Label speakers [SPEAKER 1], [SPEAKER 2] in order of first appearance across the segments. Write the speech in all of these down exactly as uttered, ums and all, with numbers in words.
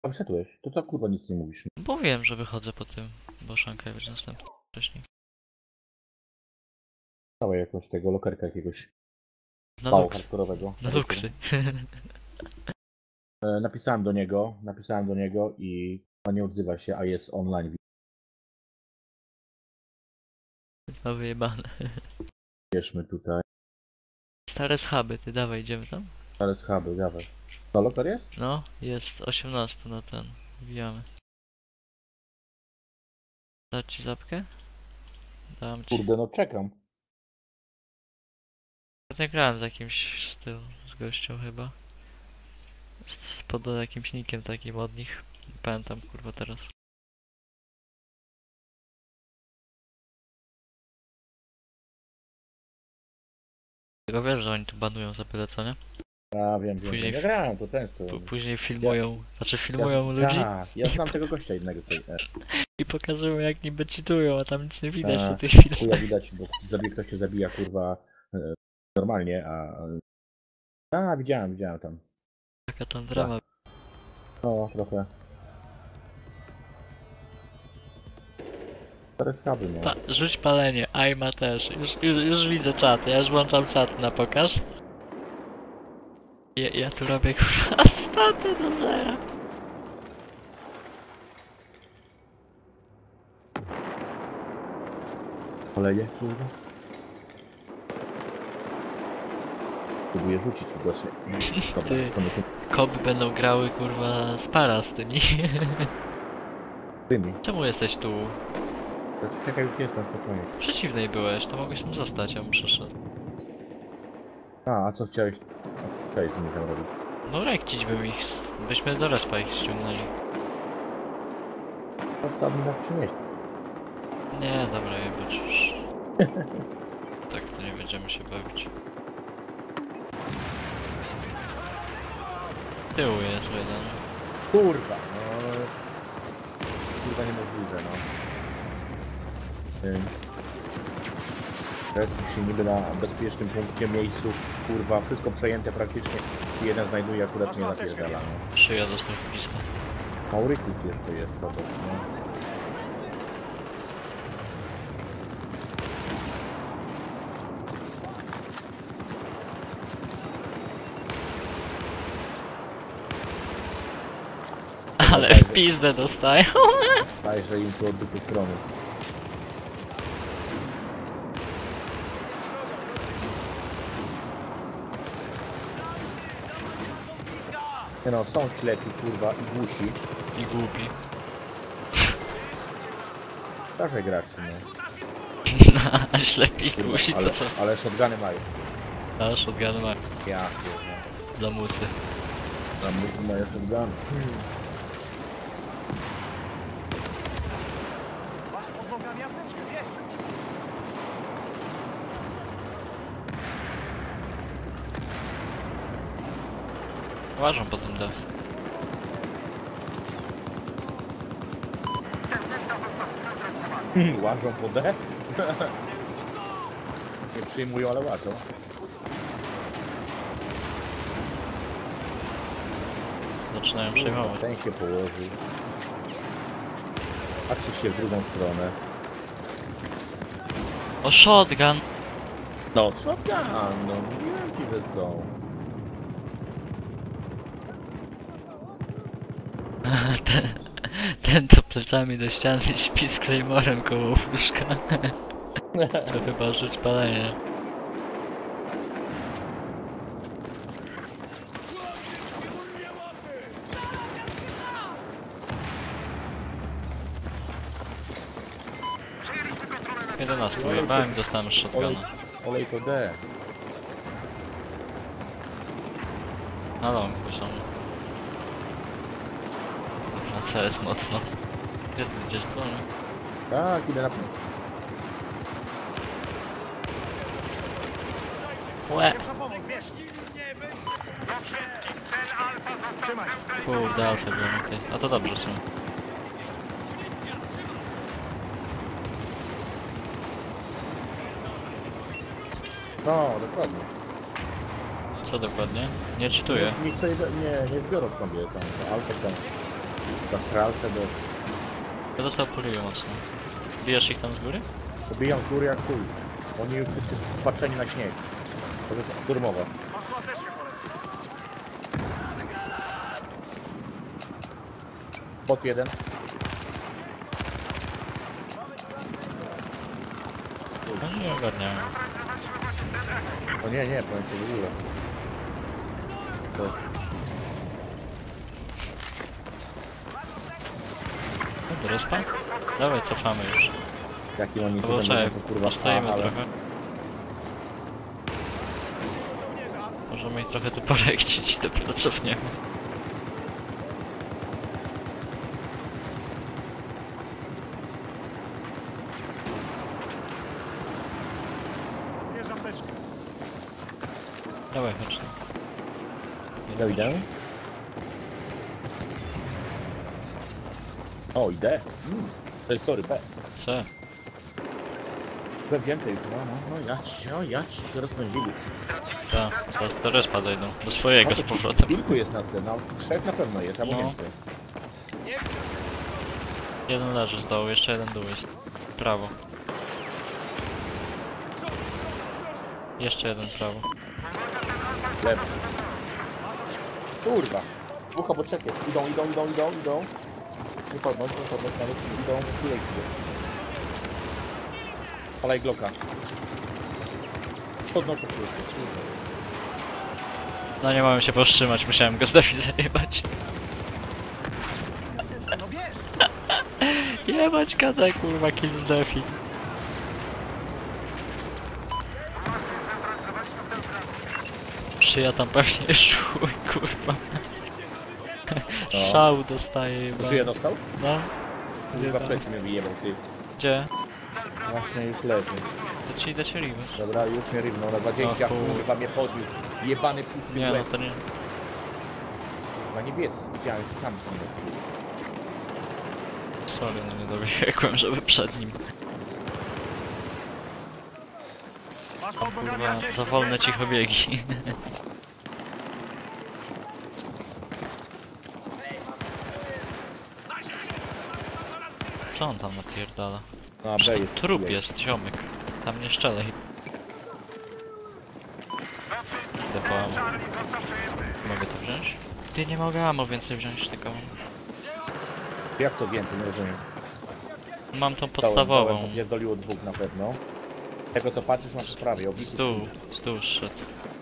[SPEAKER 1] A wyszedłeś? To co kurwa nic nie mówisz?
[SPEAKER 2] Bo wiem, że wychodzę po tym, bo Szanka będzie następny wcześniej.
[SPEAKER 1] Dawaj jakąś tego lokerka jakiegoś
[SPEAKER 2] Na
[SPEAKER 1] mało
[SPEAKER 2] luks.
[SPEAKER 1] hardkorowego.
[SPEAKER 2] Na luksy.
[SPEAKER 1] E, napisałem do niego, napisałem do niego i on nie odzywa się, a jest online.
[SPEAKER 2] Ma wyjebane.
[SPEAKER 1] Bierzmy tutaj.
[SPEAKER 2] Stare schaby, ty dawaj, idziemy tam?
[SPEAKER 1] Ale schaby, dawaj. To loker jest?
[SPEAKER 2] No, jest osiemnaście na ten. Wbijamy. Dać ci zapkę? Dam ci.
[SPEAKER 1] Kurde, no czekam.
[SPEAKER 2] Ja grałem z jakimś z tyłu, z gością chyba. Z, z pod jakimś nikiem takim od nich. Nie pamiętam kurwa teraz. Tylko wiesz, że oni tu banują za byle co, nie?
[SPEAKER 1] A wiem, wiem.
[SPEAKER 2] Później
[SPEAKER 1] Ja grałem to często.
[SPEAKER 2] P później filmują, znaczy filmują
[SPEAKER 1] ja,
[SPEAKER 2] ludzi
[SPEAKER 1] tak, ja znam tego gościa jednego tutaj. E,
[SPEAKER 2] i pokazują jak niby cheatują, a tam nic nie widać
[SPEAKER 1] A,
[SPEAKER 2] na tych filmach.
[SPEAKER 1] chuja widać, bo zabije, ktoś się zabija kurwa e, normalnie, a... A, widziałem, widziałem tam.
[SPEAKER 2] Taka tam drama.
[SPEAKER 1] No, trochę. Stare schaby, no.
[SPEAKER 2] Pa, rzuć palenie, Aima też. Już, już, już widzę czat, ja już włączam czat na pokaż. Ja, ja tu robię kurwa staty do zera.
[SPEAKER 1] Oleje, kurwa. Próbuję rzucić widocznie. Dobra,
[SPEAKER 2] Ty.
[SPEAKER 1] co my tu
[SPEAKER 2] Koby będą grały kurwa z para z tymi.
[SPEAKER 1] tymi?
[SPEAKER 2] Czemu jesteś tu?
[SPEAKER 1] Czekaj, już jestem spokojnie.
[SPEAKER 2] W przeciwnej byłeś, to mogłeś tam zostać, ja bym przyszedł.
[SPEAKER 1] A, a co chciałeś? Co chciałeś z nimi tam robić?
[SPEAKER 2] No rekcić bym ich, s- byśmy do respa ich ściągnęli.
[SPEAKER 1] To sam mi na przynieść.
[SPEAKER 2] Nie, dobra, jebać już. Tak to nie będziemy się bawić. Tyłu jest jeden.
[SPEAKER 1] Kurwa, no... Kurwa niemożliwe, no. Ym. Teraz się niby na bezpiecznym punkcie, miejscu, kurwa, wszystko przejęte praktycznie. I jeden znajduje, akurat nie napierdala, no.
[SPEAKER 2] Szyja dostał w pizdę.
[SPEAKER 1] Maurykus jeszcze jest, to to, no.
[SPEAKER 2] Ale w pizdę dostają.
[SPEAKER 1] Dajże im tu od dupy strony. Nie no, są ślepi, kurwa, i głusi.
[SPEAKER 2] I głupi.
[SPEAKER 1] Dawaj graczy, no.
[SPEAKER 2] A ślepi
[SPEAKER 1] Kurwa,
[SPEAKER 2] głusi
[SPEAKER 1] ale,
[SPEAKER 2] to co?
[SPEAKER 1] ale shotguny mają.
[SPEAKER 2] A shotgun ma
[SPEAKER 1] Ja pierdolę.
[SPEAKER 2] dla musy.
[SPEAKER 1] Tam musi mają shotguny.
[SPEAKER 3] Masz pod nogami apteczkę, wiesz?
[SPEAKER 2] Łażą po tym dach.
[SPEAKER 1] Łażą po D? Nie przyjmują, ale łażą.
[SPEAKER 2] Zaczynają przejmować.
[SPEAKER 1] Ten się położył. Patrzy się w drugą stronę.
[SPEAKER 2] O shotgun!
[SPEAKER 1] No, shotgun, no mówiłem ci, że są.
[SPEAKER 2] ten, ten to plecami do ściany śpi z Claymorem koło łóżka. To chyba rzuć palenie. jedenaście ujebałem i dostałem z
[SPEAKER 1] Olej,
[SPEAKER 2] shotguna.
[SPEAKER 1] olej to D.
[SPEAKER 2] Na ląku są. Na C jest mocno. Gdzie ty idziesz do mnie?
[SPEAKER 1] Tak, idę na plecy.
[SPEAKER 2] Łe!
[SPEAKER 3] Pierwsza pomoc, wiesz? Trzymaj.
[SPEAKER 2] Kurde, alfa byłem, okej. A to dobrze są.
[SPEAKER 1] No, dokładnie.
[SPEAKER 2] Co dokładnie? Nie czytuję.
[SPEAKER 1] Niech sobie, nie, nie zbiorą sobie tam, alfę tam. Ta stralce do...
[SPEAKER 2] Ja dostał poliu mocno. Bijesz ich tam z góry?
[SPEAKER 1] Pobijam z góry jak chuj. Oni już wszyscy patrzeni na śnieg. To jest szturmowa.
[SPEAKER 3] Masz tu apteczkę, kolego.
[SPEAKER 1] Bot jeden.
[SPEAKER 2] No nie ogarniają.
[SPEAKER 1] O nie, nie, powiem ci w ogóle. To...
[SPEAKER 2] No to respa? Dawaj, cofamy już.
[SPEAKER 1] Jakim oni
[SPEAKER 2] To
[SPEAKER 1] cudem
[SPEAKER 2] czekaj,
[SPEAKER 1] będą to kurwa
[SPEAKER 2] postoimy
[SPEAKER 1] ale...
[SPEAKER 2] trochę. Możemy ich trochę tu porekcić, dopiero cofniemy.
[SPEAKER 3] Bierz apteczkę.
[SPEAKER 2] Dawaj, chodź tu.
[SPEAKER 1] Ja idę. O, idę. Mm. To jest sorry, B.
[SPEAKER 2] Co?
[SPEAKER 1] B wzięte już, no, no, no, jać, o, jać, się rozpędzili.
[SPEAKER 2] Tak, teraz do respa dojdą. Do swojego
[SPEAKER 1] No,
[SPEAKER 2] z
[SPEAKER 1] to
[SPEAKER 2] powrotem.
[SPEAKER 1] Kilku jest na C, no, trzech na pewno jest, albo
[SPEAKER 2] No.
[SPEAKER 1] więcej.
[SPEAKER 2] Jeden leży z dołu, jeszcze jeden dół jest. Prawo. Jeszcze jeden prawo.
[SPEAKER 1] Lewo. Kurwa. Dwóch albo trzech jest. Idą, idą, idą, idą, idą. Nie podnoś, nie podnoś, nawet idą, chwilę idzie. Palaj Glocka. Podnoszę wszyscy, kurwa.
[SPEAKER 2] No nie mogłem się powstrzymać, musiałem go z defi zajebać.
[SPEAKER 3] No bierz!
[SPEAKER 2] Jebać kata, kurwa, kill z defi. Szyja tam pewnie szły, kurwa.
[SPEAKER 1] No.
[SPEAKER 2] Szał dostaje jeba.
[SPEAKER 1] Żyje dostał?
[SPEAKER 2] No.
[SPEAKER 1] Kurwa,
[SPEAKER 2] Jeba.
[SPEAKER 1] plecy mnie wyjebał, ty.
[SPEAKER 2] Gdzie?
[SPEAKER 1] Właśnie już leży.
[SPEAKER 2] To ci da się riwać.
[SPEAKER 1] Dobra, już mnie rywnął na dwadzieścia,
[SPEAKER 2] O chuj.
[SPEAKER 1] kurwa mnie podniósł. Jebany pusty
[SPEAKER 2] Nie, no
[SPEAKER 1] łeb.
[SPEAKER 2] to nie.
[SPEAKER 1] Na niebieski, widziałem, że sam są.
[SPEAKER 2] Sorry, no nie dobiegłem, żeby przed nim.
[SPEAKER 3] Masz pod nogami
[SPEAKER 2] Kurwa,
[SPEAKER 3] apteczkę.
[SPEAKER 2] za wolne
[SPEAKER 3] bierz.
[SPEAKER 2] cicho biegi. Co on tam napierdala?
[SPEAKER 1] No,
[SPEAKER 2] Przecież
[SPEAKER 1] B
[SPEAKER 2] to
[SPEAKER 1] jest.
[SPEAKER 2] trup jest, ziomek. Tam nie szczelej. Idę po ammo. Mogę to wziąć? Ty, nie mogę ammo więcej wziąć, tylko
[SPEAKER 1] Jak to więcej, nie rozumiem.
[SPEAKER 2] mam tą
[SPEAKER 1] Dałem,
[SPEAKER 2] podstawową.
[SPEAKER 1] Pierdoliło dwóch na pewno. Tego co patrzysz masz w sprawie,
[SPEAKER 2] Z
[SPEAKER 1] obiku,
[SPEAKER 2] dół, z dół szedł.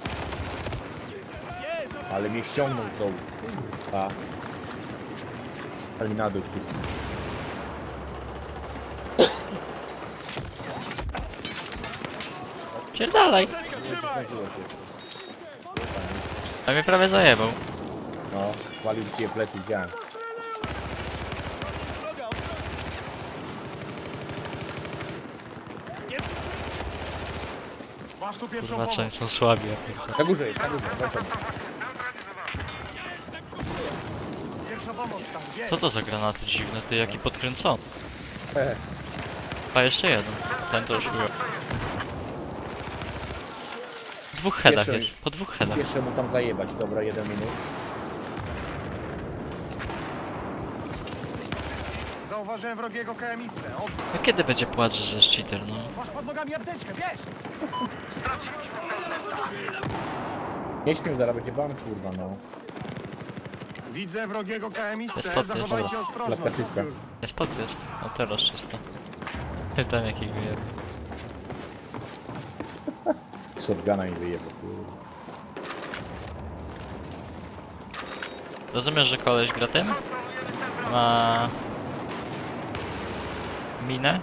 [SPEAKER 1] ale mnie ściągnął z dołu. A. Ale na dół wszyscy.
[SPEAKER 2] Pierdalaj!
[SPEAKER 1] Zdążyło się.
[SPEAKER 2] A mnie prawie zajebał.
[SPEAKER 1] No, walił cię plecy, widziałem.
[SPEAKER 3] Masz tu pierwszą
[SPEAKER 2] Kurwa, co
[SPEAKER 3] pomoc.
[SPEAKER 2] oni są słabi, ja pierdolę.
[SPEAKER 1] Na górze jest, na górze, wracam.
[SPEAKER 3] Pierwsza pomoc tam, bierz.
[SPEAKER 2] Co to za granaty dziwne, ty jaki podkręcony.
[SPEAKER 1] He,
[SPEAKER 2] A jeszcze jeden. Ten to już był. W dwóch headach
[SPEAKER 1] Jeszcze-
[SPEAKER 2] jest, po dwóch headach.
[SPEAKER 1] Jeszcze mu tam zajebać, dobra, jeden minut.
[SPEAKER 3] Zauważyłem wrogiego K M istę. Od...
[SPEAKER 2] No kiedy będzie płacz, że jest cheater, no?
[SPEAKER 3] Masz pod nogami apteczkę, bierz!
[SPEAKER 1] Nie śmiał, zaraz będzie ban, kurwa, no.
[SPEAKER 3] Widzę wrogiego K M
[SPEAKER 2] Jest
[SPEAKER 3] istę.
[SPEAKER 2] pod-
[SPEAKER 3] Zachowajcie
[SPEAKER 1] jest-
[SPEAKER 3] ostrożność.
[SPEAKER 1] Klatka czysta.
[SPEAKER 2] Jest pod jest. O teraz czysto. Ten jaki wyjebał.
[SPEAKER 1] Shotguna mi wyjebał, kurwa.
[SPEAKER 2] Rozumiesz, że koleś gra tym? Ma... minę?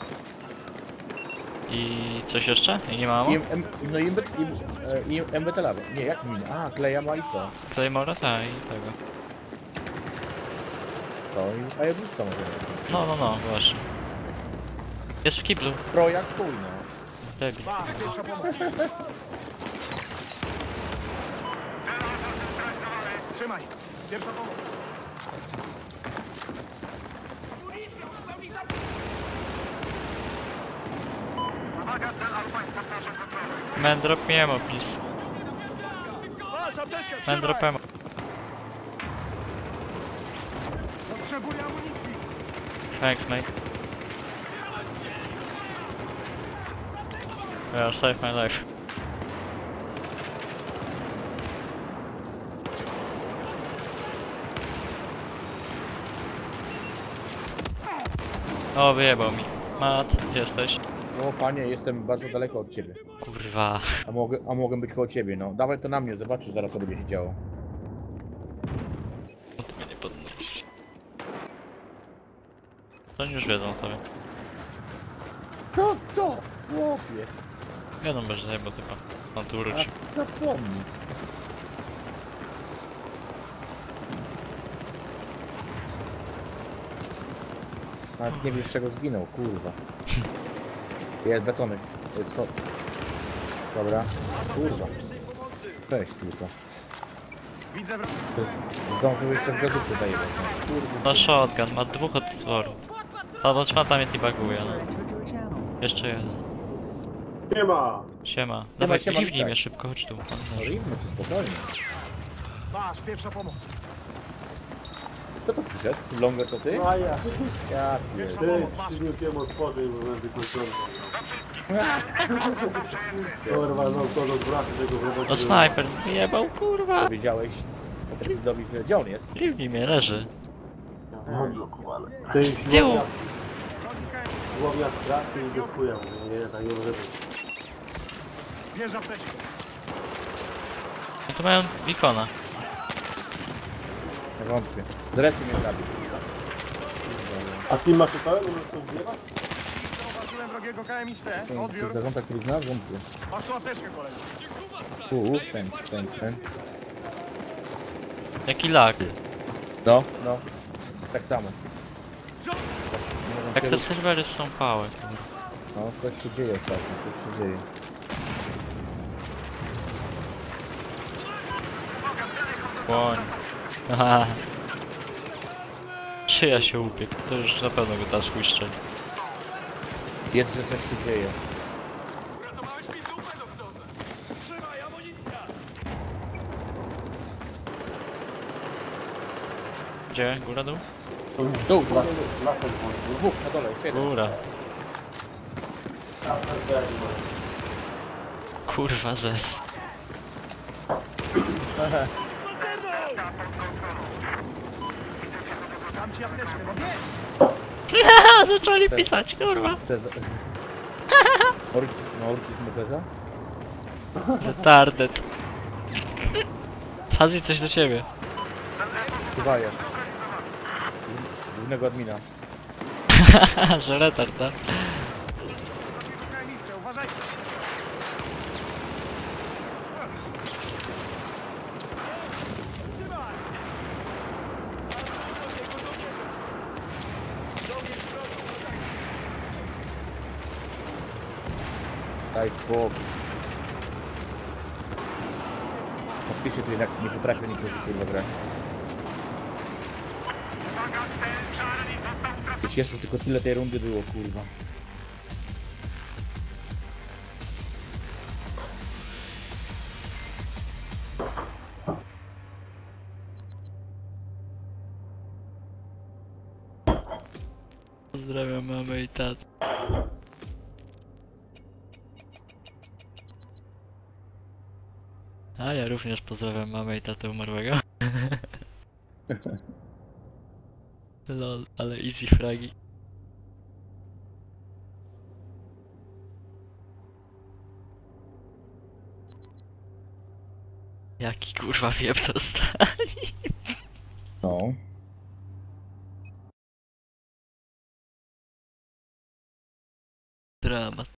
[SPEAKER 2] I coś jeszcze? I nie ma
[SPEAKER 1] I,
[SPEAKER 2] ammo?
[SPEAKER 1] M, no i, M, i, i M B T lawy. Nie, jak min? A, kleja ma i co?
[SPEAKER 2] Claymora? Tak, i tego.
[SPEAKER 1] To i... A ja to może.
[SPEAKER 2] No, no, no, właśnie. Jest w kiblu.
[SPEAKER 1] Pro jak chuj, no.
[SPEAKER 2] Debil.
[SPEAKER 3] Masz pierwsza pomoc. Trzymaj. Pierwsza pomoc.
[SPEAKER 2] Man, drop me ammo, please.
[SPEAKER 3] Masz apteczkę,
[SPEAKER 2] Man, drop
[SPEAKER 3] trzymaj.
[SPEAKER 2] ammo.
[SPEAKER 3] Potrzebuję amunicji.
[SPEAKER 2] Thanks, mate. Yeah, save my life. O, wyjebał mi. Mat, gdzie jesteś?
[SPEAKER 1] No panie, jestem bardzo daleko od ciebie.
[SPEAKER 2] Kurwa.
[SPEAKER 1] A mogę, a mogę być koło ciebie, no. Dawaj to na mnie, zobaczysz zaraz co będzie się działo.
[SPEAKER 2] No to mnie nie podnosisz. To oni już wiedzą sobie.
[SPEAKER 1] To, to, chłopie.
[SPEAKER 2] Wiedzą bez bo typa. On tu
[SPEAKER 1] A
[SPEAKER 2] wróci.
[SPEAKER 1] zapomnij. Nawet nie wiesz z czego zginął, kurwa. Jest betony. To jest to. Dobra. Kurwa. Cześć tylko.
[SPEAKER 3] Widzę wrogiego
[SPEAKER 1] To zdążył jeszcze w gazetę zajebać. no. Kurwa.
[SPEAKER 2] No shotgun, ma dwóch otworów. Albo czwarta mnie tibaguje, no. Jeszcze jeden.
[SPEAKER 4] Nie ma!
[SPEAKER 2] Siema. Dawaj,
[SPEAKER 1] siema,
[SPEAKER 2] kiwnij
[SPEAKER 1] witaj.
[SPEAKER 2] mnie szybko, chodź tu.
[SPEAKER 1] No rybny, czy spokojnie.
[SPEAKER 3] Masz, pierwsza pomoc.
[SPEAKER 1] Kto to przyszedł? Longer to ty?
[SPEAKER 4] A ja!
[SPEAKER 1] Ja
[SPEAKER 3] Pierwsza
[SPEAKER 1] pierdolę.
[SPEAKER 4] Ty,
[SPEAKER 3] pomoc, masz.
[SPEAKER 4] przyniósłem otworzy i będę kończony. Kurwa, no to do braku tego w robocie.
[SPEAKER 2] No snajper, wyjebał, kurwa.
[SPEAKER 1] Powiedziałeś Dawidowi, że gdzie on jest?
[SPEAKER 2] Kiwnij mnie, leży.
[SPEAKER 4] Ty,
[SPEAKER 2] Z tyłu.
[SPEAKER 4] złowia,
[SPEAKER 3] Wrogi K M.
[SPEAKER 4] złowia z pracy i dokuję. Nie, nie, tak nie może być.
[SPEAKER 3] Bierz apteczkę.
[SPEAKER 2] No to mają ikona.
[SPEAKER 1] Nie wątpię. Zresztą mnie zabił.
[SPEAKER 4] A ty masz pełen, możesz to zbierać?
[SPEAKER 3] Zauważyłem wrogiego K M I S T. Odbiór.
[SPEAKER 1] Zarząd, który znasz? Wątpię.
[SPEAKER 3] Masz tu apteczkę, kolego.
[SPEAKER 1] Tu, ten, ten, ten.
[SPEAKER 2] Jaki lag.
[SPEAKER 1] No, no. Tak samo.
[SPEAKER 2] Jak te serwery są pałe, kurwa.
[SPEAKER 1] No, coś się dzieje ostatnio, coś się dzieje.
[SPEAKER 2] Błoń. Aha. Szyja się upiekł, to już na pewno go teraz chuj strzeli.
[SPEAKER 1] Wiedz, że coś się dzieje.
[SPEAKER 2] Gdzie? Góra, dół?
[SPEAKER 1] Tu, dwa.
[SPEAKER 4] Lasem włączył.
[SPEAKER 1] Dwóch na dole, jeszcze jeden.
[SPEAKER 2] Góra.
[SPEAKER 4] Lasem włączył.
[SPEAKER 2] Kurwa zes.
[SPEAKER 3] Dam ci apteczkę, no bierz.
[SPEAKER 2] Haha, zaczęli pisać, kurwa.
[SPEAKER 1] To jest... Orki, no orki z Mefeza?
[SPEAKER 2] Retarded. Fazji coś do ciebie.
[SPEAKER 1] Chybaje. Głównego admina.
[SPEAKER 2] Haha, że retard, tak?
[SPEAKER 3] Wrogiego K M I S T, uważajcie.
[SPEAKER 1] Daj spokój. Podpiszę tu jednak nie potrafię niektórzy kurwa grać. Ja się cieszę, że tylko tyle tej rundy było kurwa.
[SPEAKER 2] Pozdrawiam mamę i tatę. A ja również pozdrawiam mamę i tatę umarłego. Lol, ale easy fragi. Jaki kurwa wieb dostali.
[SPEAKER 1] No.
[SPEAKER 2] Dramat.